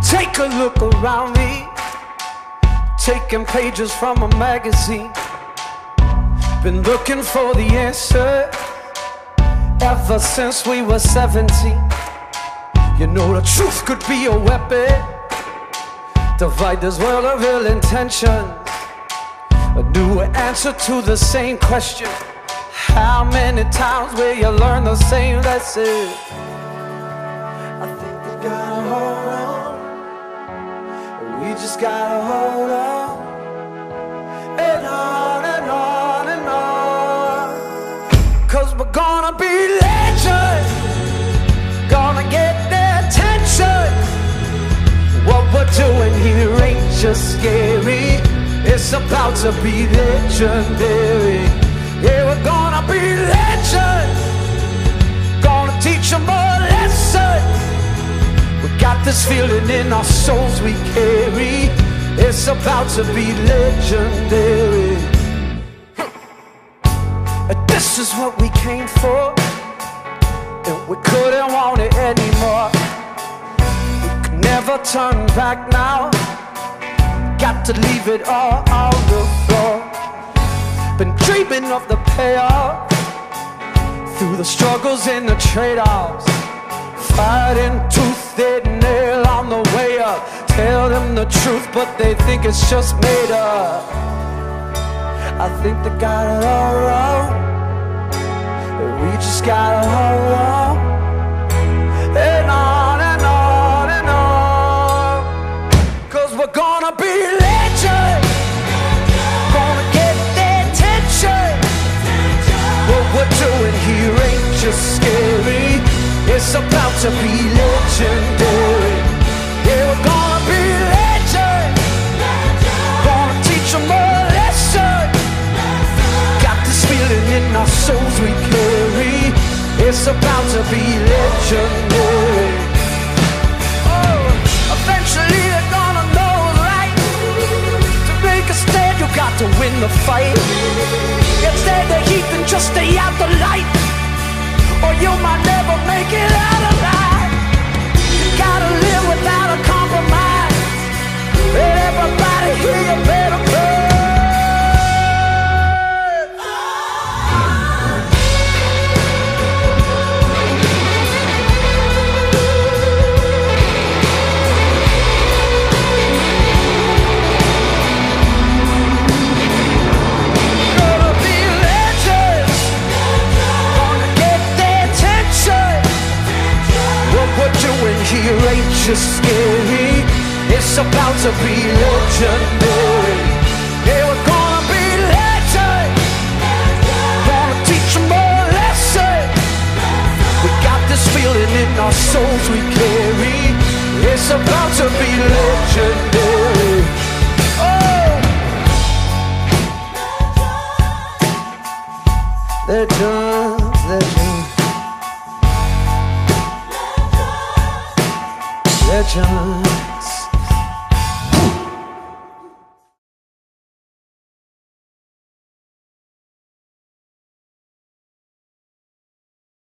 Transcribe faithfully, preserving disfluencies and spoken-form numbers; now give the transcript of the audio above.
Take a look around me, taking pages from a magazine. Been looking for the answer ever since we were seventeen. You know the truth could be a weapon, divide this world of ill intentions. A new answer to the same question. How many times will you learn the same lesson? I think we gotta hold on. We just gotta hold on. And on and on and on. Cause we're gonna be legends, gonna get their attention. What we're doing here ain't just scary, it's about to be legendary. Yeah, we're gonna be legends, gonna teach them a lesson. We got this feeling in our souls we carry, it's about to be legendary. This is what we came for, and we couldn't want it anymore. We could never turn back now, got to leave it all on the floor. Been dreaming of the payoff, through the struggles and the trade-offs. Fighting tooth and nail on the way up. Tell them the truth, but they think it's just made up. I think they got it all wrong, we just gotta hold on. And on and on and on. Cause we're gonna be legends, gonna get their attention. What we're doing here ain't just scary, it's about to be legendary. Yeah, we're gonna be legends, gonna teach them a lesson. Got this feeling in our souls we carry, it's about to be legendary. Oh, eventually they're gonna know it's right. To make a stand, you got to win the fight. Instead the heat and just stay out the light, or you might never make it out alive. You gotta live without a compromise, and everybody here you better burn. Here ain't just scary, it's about to be legendary. Yeah, we're gonna be legends, gonna teach them a lesson. We got this feeling in our souls we carry, it's about to be legendary. Oh, legends, legends, legend.